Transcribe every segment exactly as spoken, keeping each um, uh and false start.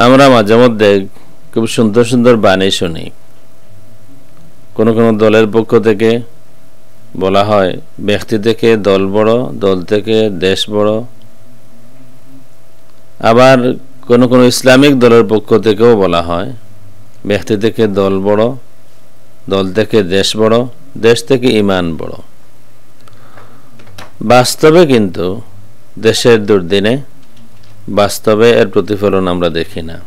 আমরা মাঝে মধ্যে খুব সুন্দর সুন্দর বাণী শুনি। কোনো কোনো দলের পক্ষ থেকে বলা হয় ব্যক্তি থেকে দল বড়, দল থেকে দেশ বড়। আবার কোনো কোনো ইসলামিক দলের পক্ষ থেকেও বলা হয় ব্যক্তি থেকে দল বড়, দল থেকে দেশ বড়, দেশ থেকে ঈমান বড়। বাস্তবে কিন্তু দেশের দুর্দিনে বাস্তবে এর প্রতিফলন আমরা দেখি না।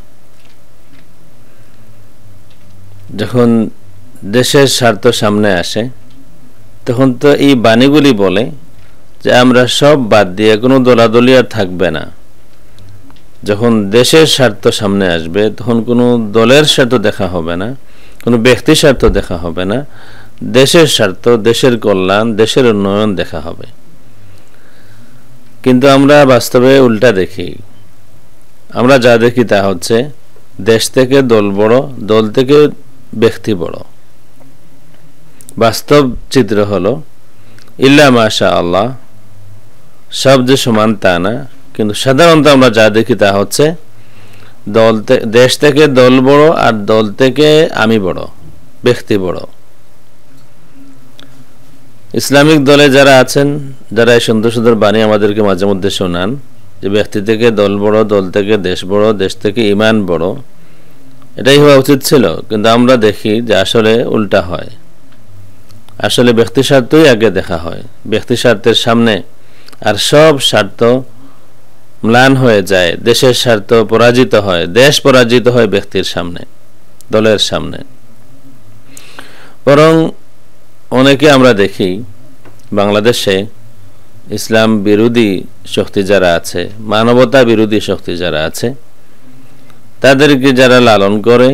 যখন দেশের স্বার্থ সামনে আসে তখন তো এই বাণীগুলি বলে যে আমরা সব বাদ দিয়ে কোনো দলাদলি আর থাকবে না। যখন দেশের স্বার্থ সামনে আসবে তখন কোনো দলের স্বার্থ দেখা হবে না, কোনো ব্যক্তির স্বার্থ দেখা হবে না, দেশের স্বার্থ, দেশের কল্যাণ, দেশের উন্নয়ন দেখা হবে। কিন্তু আমরা বাস্তবে উল্টা দেখি। আমরা যা দেখি তা হচ্ছে দেশ থেকে দল বড়, দল থেকে ব্যক্তি বড়। বাস্তব চিত্র হলো ইল্লা মাশা আল্লাহ, সব যে সমান তা না। কিন্তু সাধারণত আমরা যা দেখি তা হচ্ছে দল দেশ থেকে দল বড় আর দল থেকে আমি বড়, ব্যক্তি বড়। ইসলামিক দলে যারা আছেন, যারা এই সুন্দর সুন্দর বাণী আমাদেরকে মাঝে মধ্যে শোনান যে ব্যক্তি থেকে দল বড়, দল থেকে দেশ বড়, দেশ থেকে ঈমান বড়, এটাই হওয়া উচিত ছিল। কিন্তু আমরা দেখি যে আসলে উল্টা হয়। আসলে ব্যক্তি স্বার্থই আগে দেখা হয়, ব্যক্তি স্বার্থের সামনে আর সব স্বার্থ ম্লান হয়ে যায়, দেশের স্বার্থ পরাজিত হয়, দেশ পরাজিত হয় ব্যক্তির সামনে, দলের সামনে। বরং অনেকে আমরা দেখি বাংলাদেশে ইসলাম বিরোধী শক্তি যারা আছে, মানবতা বিরোধী শক্তি যারা আছে, তাদেরকে যারা লালন করে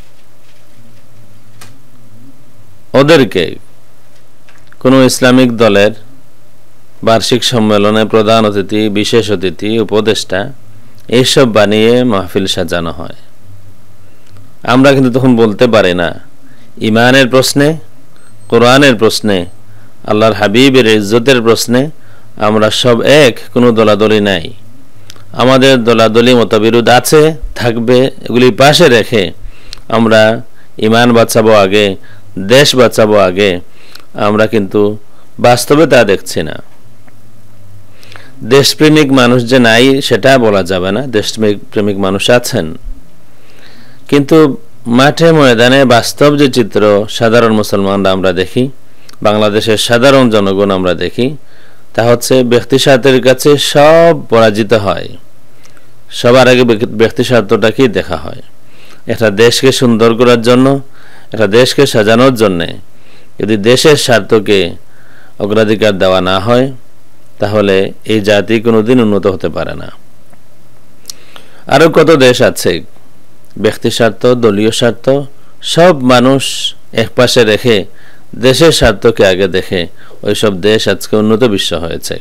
ওদেরকে কোনো ইসলামিক দলের বার্ষিক সম্মেলনে প্রধান অতিথি, বিশেষ অতিথি, উপদেষ্টা এইসব বানিয়ে মাহফিল সাজানো হয়। আমরা কিন্তু তখন বলতে পারি না ঈমানের প্রশ্নে, কোরআনের প্রশ্নে, আল্লাহর হাবিবের ইজ্জতের প্রশ্নে আমরা সব এক, কোনো দলাদলি নাই। আমাদের দলাদলি মতবিরোধ আছে, থাকবে, এগুলি পাশে রেখে আমরা ঈমান বাঁচাবো আগে, দেশ বাঁচাবো আগে। আমরা কিন্তু বাস্তবে তা দেখছি না। দেশপ্রেমিক মানুষ যে নাই সেটা বলা যাবে না, দেশপ্রেমিক মানুষ আছেন। কিন্তু মাঠে ময়দানে বাস্তব যে চিত্র সাধারণ মুসলমানরা আমরা দেখি, বাংলাদেশের সাধারণ জনগণ আমরা দেখি, তা হচ্ছে ব্যক্তি স্বার্থের কাছে সব পরাজিত হয়। সবার আগে ব্যক্তি স্বার্থটাকেই দেখা হয়। একটা দেশকে সুন্দর করার জন্য, একটা দেশকে সাজানোর জন্যে যদি দেশের স্বার্থকে অগ্রাধিকার দেওয়া না হয় তাহলে এই জাতি কোনোদিন উন্নত হতে পারে না। আরো কত দেশ আছে ব্যক্তি স্বার্থ, দলীয় স্বার্থ সব মানুষ একপাশে রেখে দেশের স্বার্থকে আগে দেখে ওইসব দেশ আজকে উন্নত বিশ্ব হয়েছে।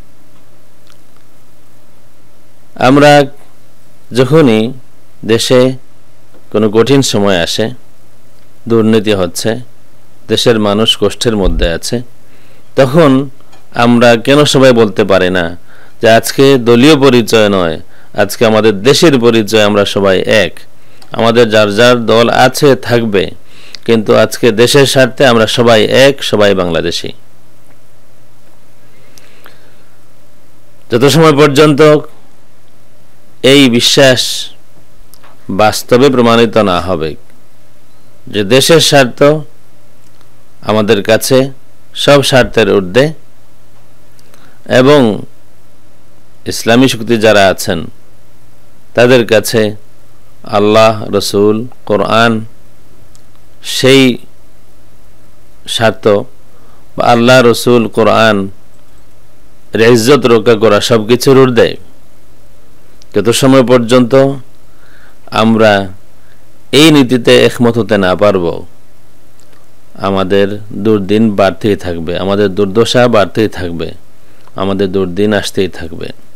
আমরা যখনই দেশে কোনো কঠিন সময় আসে, দুর্নীতি হচ্ছে, দেশের মানুষ কষ্টের মধ্যে আছে, তখন আমরা কেন সবাই বলতে পারি না যে আজকে দলীয় পরিচয় নয়, আজকে আমাদের দেশের পরিচয়, আমরা সবাই এক। আমাদের যার যার দল আছে থাকবে, কিন্তু আজকে দেশের স্বার্থে আমরা সবাই এক, সবাই বাংলাদেশি। যত সময় পর্যন্ত এই বিশ্বাস বাস্তবে প্রমাণিত না হবে যে দেশের স্বার্থ আমাদের কাছে সব স্বার্থের ঊর্ধ্বে এবং ইসলামী শক্তি যারা আছেন তাদের কাছে আল্লাহ, রসুল, কোরআন সেই স্বার্থ বা আল্লাহ, রসুল, কোরআন এর ইজ্জত রক্ষা করা সব কিছুর ঊর্ধ্বে যত সময় পর্যন্ত আমরা এই নীতিতে একমত হতে না পারব, আমাদের দুর্দিন বাড়তেই থাকবে, আমাদের দুর্দশা বাড়তেই থাকবে, আমাদের দুর্দিন আসতেই থাকবে।